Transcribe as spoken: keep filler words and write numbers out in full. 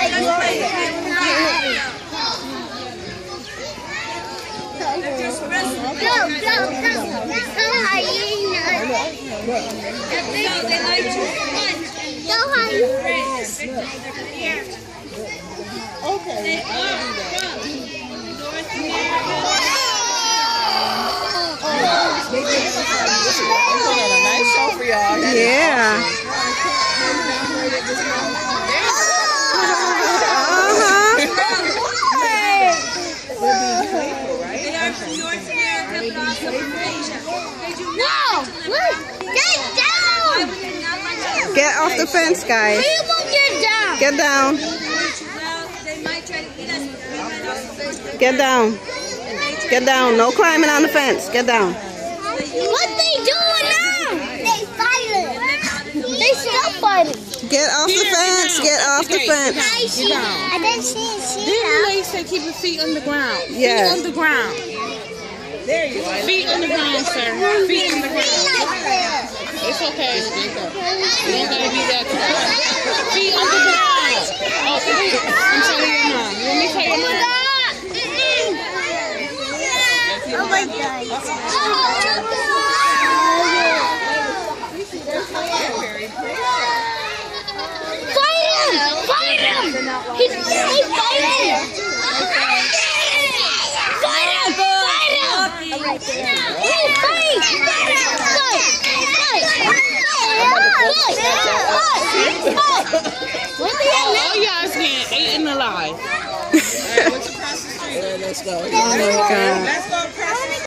Go, go, go. Hyena. Go, hyena. Okay. A nice show for y'all. Yeah. Get off the fence, guys. Get down. Get down. Get down. Get down. No climbing on the fence. Get down. What they doing now? They fighting. They still fighting. Get off the fence. Get off the fence. I see. I didn't see it. Didn't they say keep your feet on the ground? Yeah. Feet on the ground. There you go. Feet on the ground, sir. Feet on the ground. It's okay. You don't gotta be that close. Feet on the ground. Oh, wait. I'm telling your mom. You want me to tell your mom? Oh my God. Fight him! Fight him! He's really fighting! Fight him! Fight him! Hey, fight! Fight! Oh, y'all's getting eaten alive. Alright, let's cross the street. Let's go. Oh my God. Let's go.